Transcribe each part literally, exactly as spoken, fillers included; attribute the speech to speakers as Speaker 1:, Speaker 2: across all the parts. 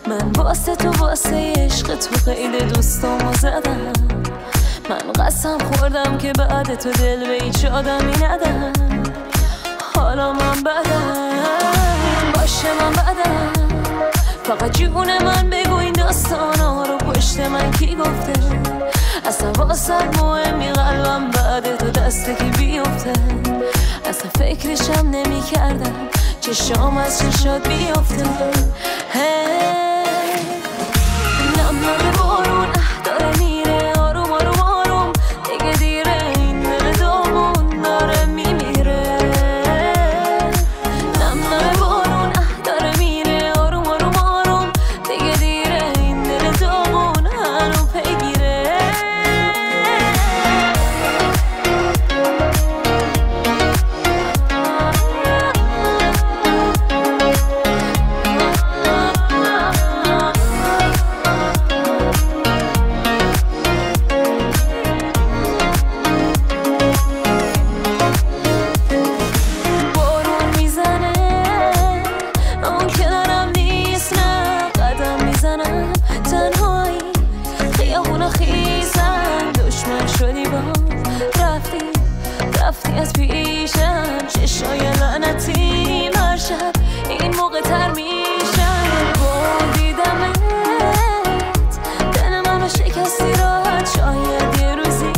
Speaker 1: من واسه تو واسه عشق تو خیلی دوستامو زدم. من قسم خوردم که بعد تو دل به هیچ آدمی ندم. حالا من بدم باشه من بدم. فقط جون من بگو این داستانا رو پشت من کی گفته؟ اصلا واسه مهمی قلبم بعد تو دست کی بیفته؟ اصلا فکرشم نمی کردم چشام از چشات بیفته. نم نم بارون داره میره آروم آروم آروم دیگه دیره این دل دامون داره میمیره. نم نم بارون داره میره آروم آروم آروم دیگه دیره این دل دامون هنو پیگیره. رفتی از پیشم چشای لعنتی هر شب این موقع تر میشن. با دیدمت دل منو شکستی راحت شاید یه روزی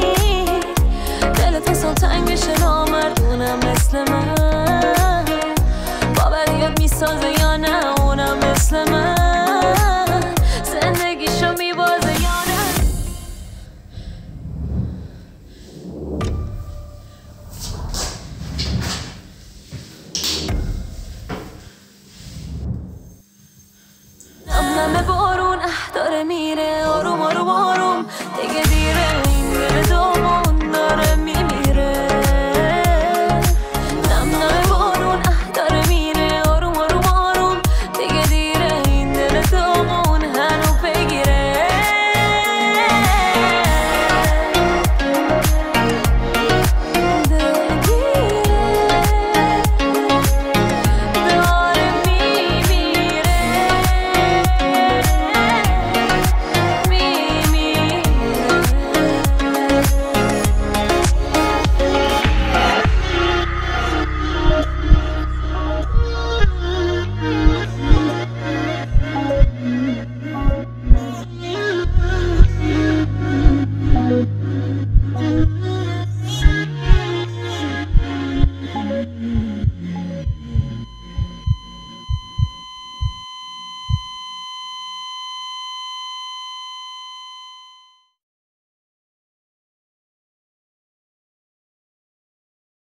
Speaker 1: دلت اصلا تنگ بشه نامردونم مثل من. باوریت میسازه یا نه اونم مثل من.